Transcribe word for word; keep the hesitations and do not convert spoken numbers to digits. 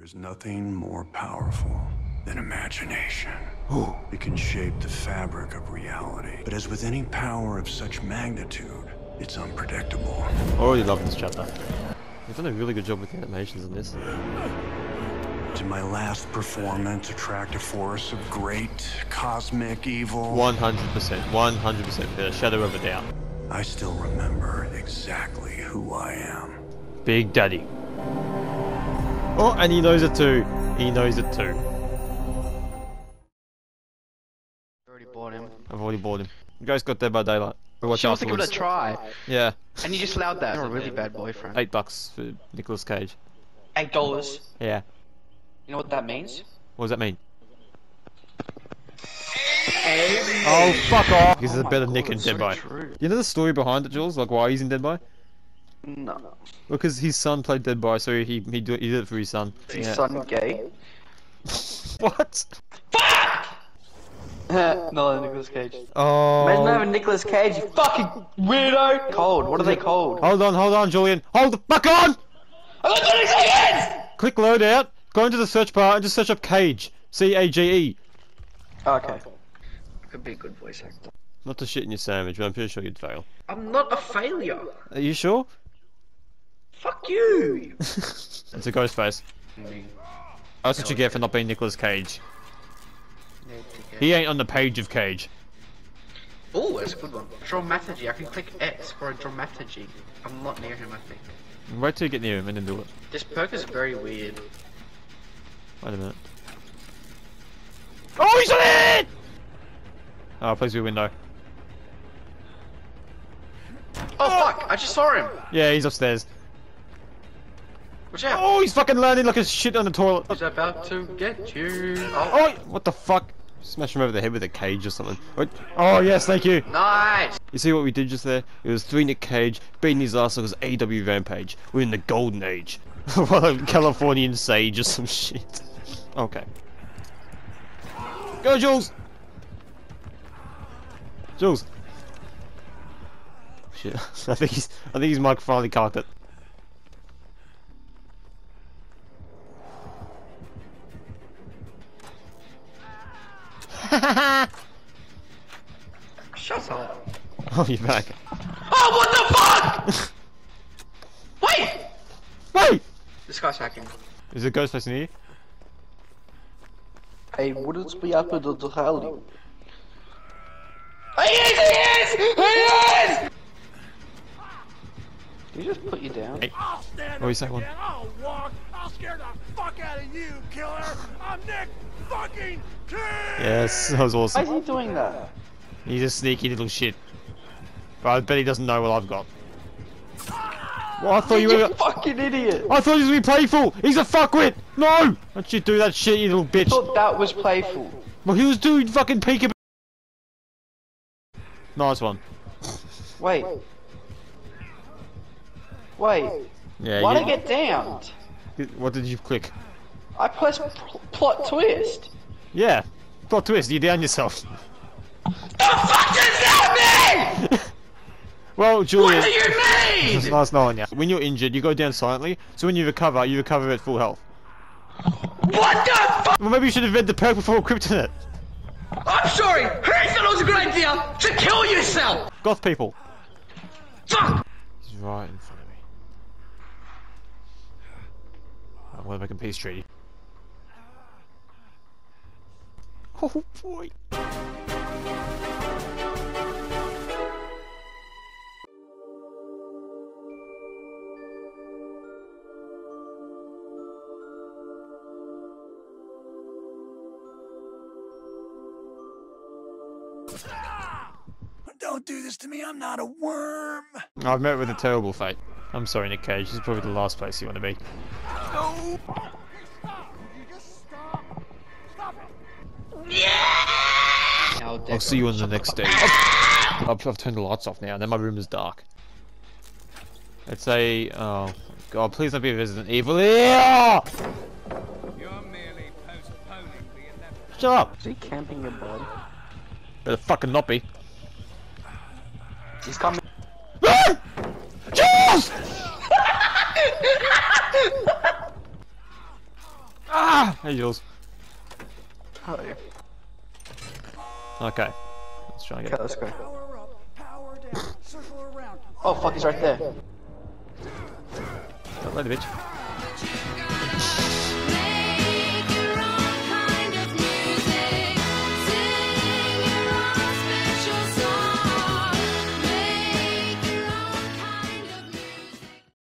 There's nothing more powerful than imagination. Ooh. It can shape the fabric of reality. But as with any power of such magnitude, it's unpredictable. I already love this chapter. You've done a really good job with the animations in this. Did my last performance attract a force of great cosmic evil? one hundred percent. one hundred percent. Without a shadow of a doubt. I still remember exactly who I am. Big Daddy. Oh, and he knows it too. He knows it too. Already bought him. I've already bought him. You guys got Dead by Daylight. Watch She wants to give it a afterwards. try. Yeah. And you just allowed that. You're a really bad boyfriend. Eight bucks for Nicolas Cage. Eight dollars. Yeah. You know what that means? What does that mean? Hey. Oh, fuck off! This is Oh a my better God, Nick in it's Dead so by. true. You know the story behind it, Jules? Like why he's in Dead by? No. Because his son played Dead by, so he he, do, he did it for his son. Is his Yeah. son gay? What? No, Nicolas Cage. Oh. Imagine having Nicolas Cage, you fucking weirdo! Cold, what are they called? Hold on, hold on, Julian. Hold the fuck on! I got twenty seconds! Click load out, go into the search bar and just search up Cage. C A G E. Okay. Could be a good voice actor. Not to shit in your sandwich, but I'm pretty sure you'd fail. I'm not a failure. Are you sure? Fuck you! It's a ghost face. That's what you get for not being Nicolas Cage. He ain't on the page of Cage. Oh, that's a good one. Dramaturgy. I can click X for a dramaturgy. I'm not near him, I think. Wait till you get near him and then do it. This perk is very weird. Wait a minute. Oh, he's on it! Oh, please be a window. Oh fuck! I just saw him! Yeah, he's upstairs. Watch out! Oh, he's fucking landing like a shit on the toilet. He's about to get you! Oh, Oh, what the fuck? Smash him over the head with a cage or something. Wait. Oh, yes, thank you. nice! You see what we did just there? It was three Nick Cage beating his ass like it was A W Rampage. We're in the golden age. Californian sage or some shit. Okay. Go, Jules! Jules! Shit. I think he's I think his mic finally cocked it. Shut up! Oh, you're back. Oh, what the fuck?! Wait! Wait! This guy's hacking. Is there a ghost face in here? Hey, wouldn't be up with the howling. He is! He is! He is! Did he just put you down? Hey. I'll stand What up say one? again. I'll walk. I'll scare the fuck out of you, killer. I'm Nick fucking Cage. Yes, that was Why awesome. is he doing that? He's a sneaky little shit. But I bet he doesn't know what I've got. Well, I thought you You were. fucking idiot! I thought he was gonna be playful. He's a fuckwit. No! Don't you do that shit, you little bitch. I thought that was playful. Well, he was doing fucking peekaboo. Nice one. Wait. Wait. Yeah. Why'd you, I get downed? What did you click? I pressed pl plot twist. Yeah. Plot twist. You down yourself. The fuck does that mean?! Well, Julian. What do you mean?! It's nice knowing you. When you're injured, you go down silently. So when you recover, you recover at full health. What the fuck?! Well, maybe you should have read the perk before equipping it. I'm sorry! Who thought it was a good idea to kill yourself?! Goth people. Fuck! He's right in front of me. I'm gonna make a peace treaty. Oh boy. Don't do this to me. I'm not a worm. I've met with a terrible fate. I'm sorry, Nick Cage. This is probably the last place you want to be. No. Stop. You just stop. Stop it. Yeah! I'll see you on the next stage. I've, I've, I've turned the lights off now, and then my room is dark. It's a... Oh, God, please don't be a Resident Evil. Yeah! You're merely postponing the inevitable. Shut up! Is he camping your body? Better fucking not be. He's coming. Run! Jules! Ah! Hey, Jules. Hi. Okay. Let's try and Okay, get. let's go. Power up, power down, circle around. Oh fuck, he's right there. Don't let the bitch.